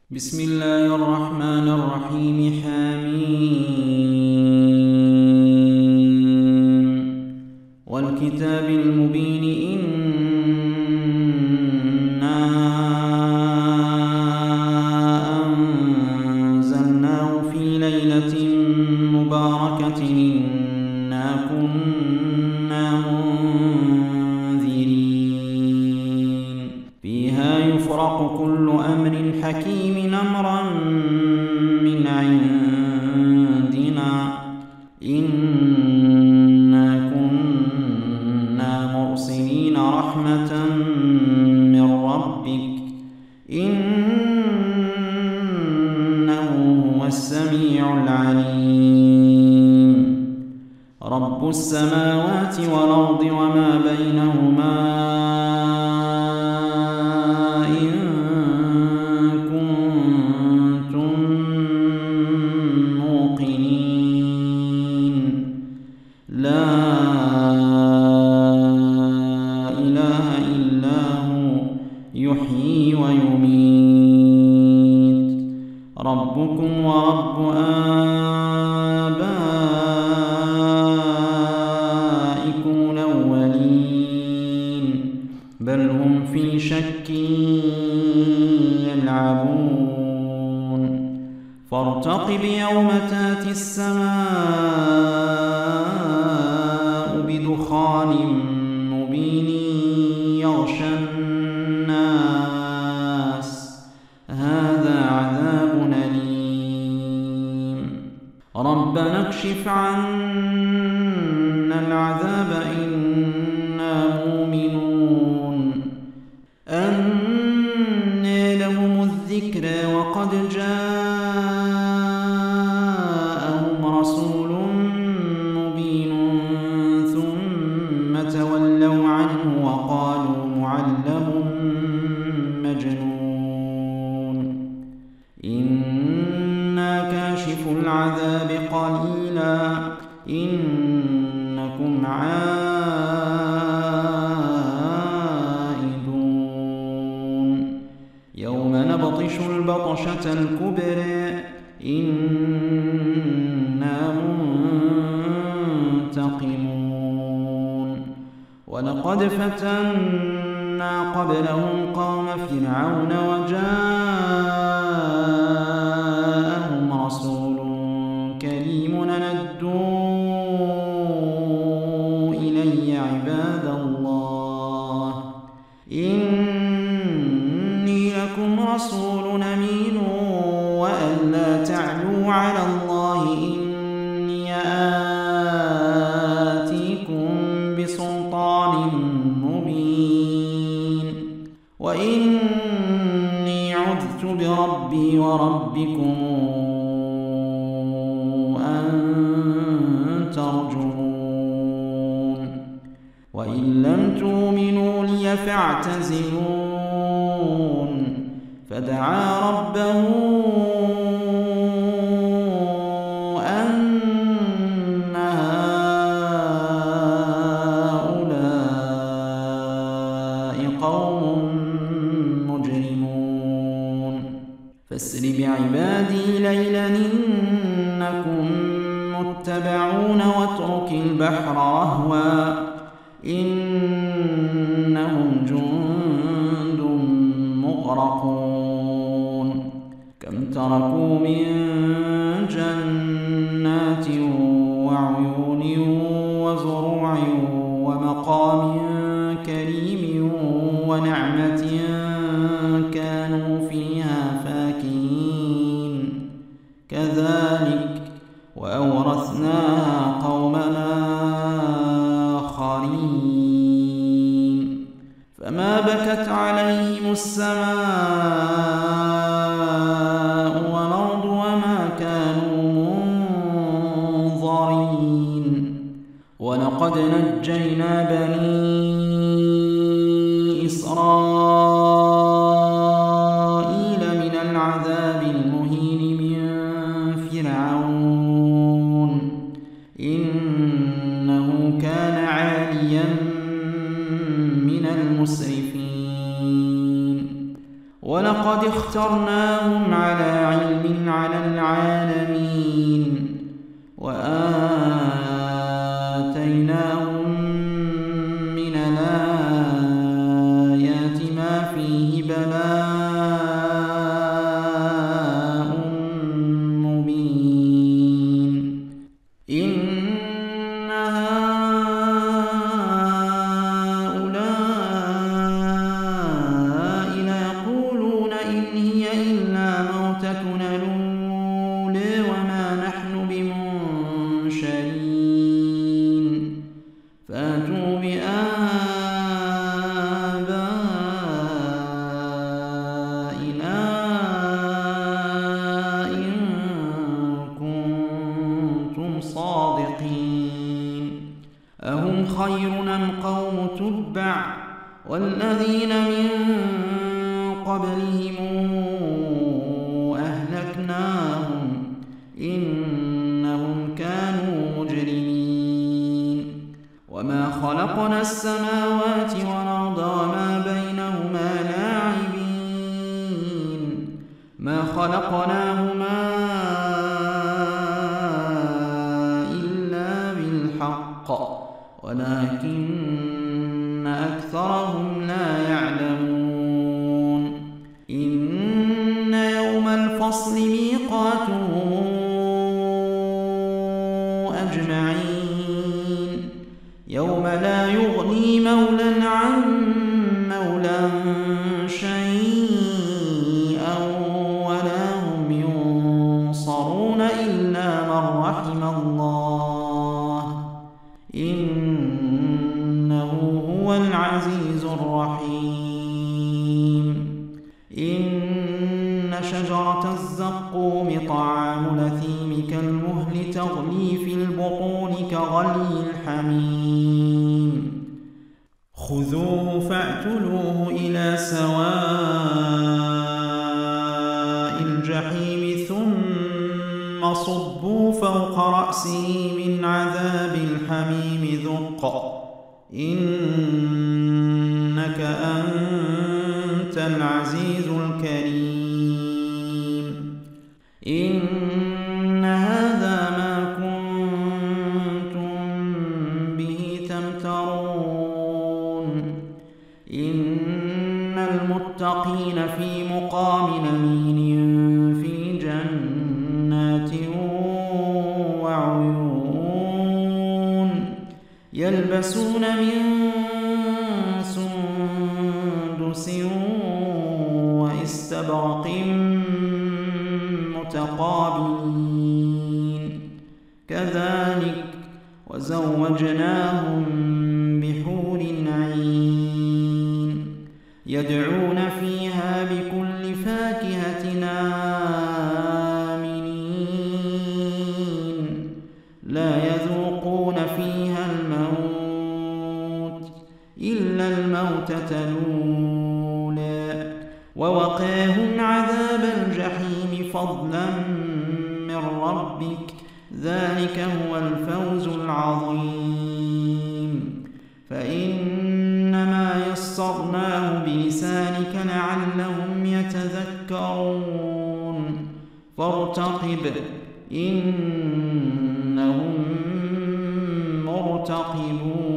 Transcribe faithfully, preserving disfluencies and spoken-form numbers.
بسم الله الرحمن الرحيم. حميم والكتاب المبين إنا أنزلناه في ليلة مباركة إنا كنا منذرين فيها يفرق كل أمر حكيم أمرا من عندنا إنا كنا مرسلين رحمة من ربك إنه هو السميع العليم. رب السماوات والأرض وما بينهما لا إله إلا هو يحيي ويميت. ربكم ورب آبائكم الأولين بل هم في شك يلعبون. فارتقب يوم تأتي السماء بدخان مبين يغشى الناس هذا عذاب أليم. ربنا اكشف عنا العذاب إنا مؤمنون. أنى لهم الذكرى وقد جاءهم رسول مبين ثم تولوا عنه وقالوا معلم مجنون. إنا كاشف العذاب قليلا إنكم عائدون. يوم نبطش البطشة الكبرى إنا منتقمون. ولقد فتنا قبلهم قوم فرعون وجاءهم رسول كريم ندوا إلي عباد الله إني لكم رسول أمين وأن لا تعلوا على الله إني آتيكم بسلطان مبين وإني عذت بربي وربكم أن ترجمون. وإن لم تؤمنوا لي فاعتزلون. فدعا ربه أن هؤلاء قوم مجرمون. فاسر بعبادي ليلا إنكم متبعون واترك البحر رهوا إنهم جند مغرقون. كم تركوا من جنات وعيون وزروع ومقام كريم ونعمة كانوا فيها فاكهين كذلك وأورثناها قومنا آخرين. فما بكت عليهم السماء والأرض وما كانوا منظرين. ولقد نجينا بني إسرائيل من العذاب المهين من فرعون إنه كان عاليا من المسرفين. ولقد اخترناهم على علم على العالمين وآتيناهم من الآيات ما فيه بلاء مبين إن هؤلاء ليقولون إن هي إلا موتتنا الأولى وما نحن بمنشرين فأتوا بآبائنا إن كنتم صادقين أهم خير أم قوم تبع والذين من قبلهم أهلكناهم إنهم كانوا مجرمين وما خلقنا السماوات والأرض وما بينهما لاعبين ما خلقناهما إلا بالحق ولكن أكثرهم لا يعلمون إن يوم الفصل ميقاتهم أجمعين يوم لا يغني مولى عن مولى شيئا ولا هم ينصرون إلا من رحم الله إنه هو العزيز الرحيم إن شجرة الزقوم طعام الأثيم كالمهل تغلي في البطون كغلي الحميم خذوه فاعتلوه إلى سواء الجحيم ثم صبوا فوق رأسه من عذاب الحميم ذق إنك أنت العزيز الكريم إن هذا ما كنتم به تمترون إن المتقين في مقام أمين في جنات وعيون يلبسون من سندس واستبرق متقابلين كذلك وزوجناهم بحور عين يدعون فيها بكل فاكهة آمنين لا يذوقون فيها الموت إلا الموتة الأولى ووقاهم عذاب الجحيم فضلا من ربك ذلك هو الفوز العظيم فإنما يسرناه بلسانك لعلهم يتذكرون فارتقب إنهم مرتقبون